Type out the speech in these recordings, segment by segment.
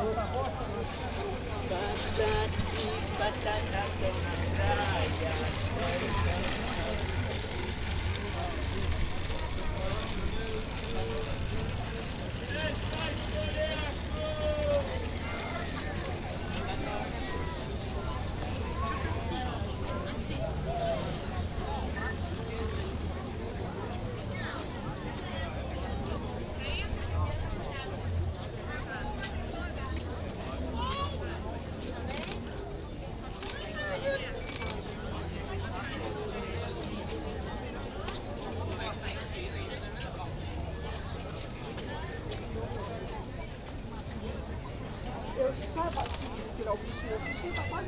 Patati, patata, pé na praia. Eu estava aqui de tirar o bichinho, o bichinho está quase.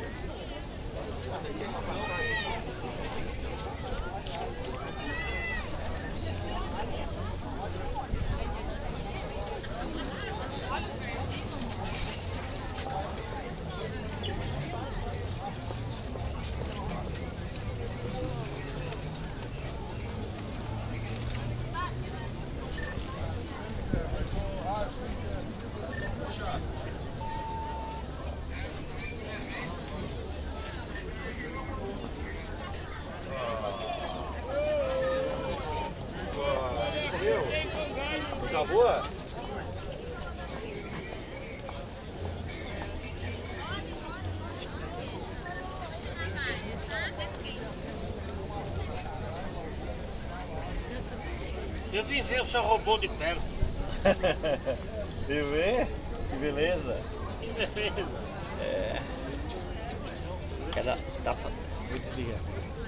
Coisa boa? Eu vim ver o seu robô de perto. Você vê? Que beleza. Que beleza. É. Vou desligar.